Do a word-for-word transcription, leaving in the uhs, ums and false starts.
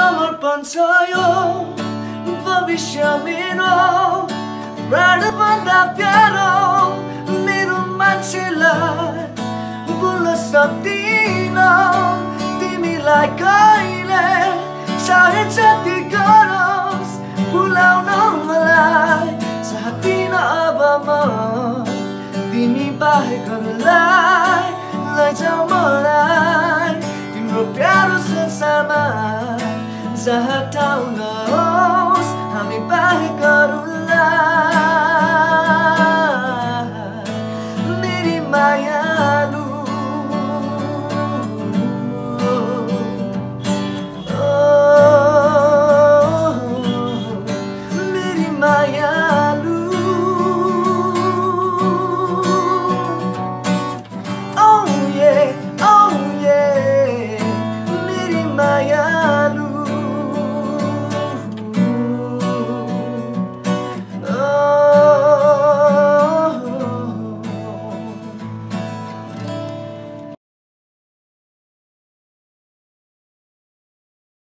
समर्पण छ यो भविष्य मेरो प्राणभन्दा प्यारो मेरो मान्छेलाई भुल्न सक्दिन तिमीलाई कहिले चाहे जति गरोस् भुलाउन मलाई चाहदिन अब म तिमी बाहेकहरूलाई लैजाऊ मलाई तिम्रो प्यारो संसारमा जहाँ ठाउँ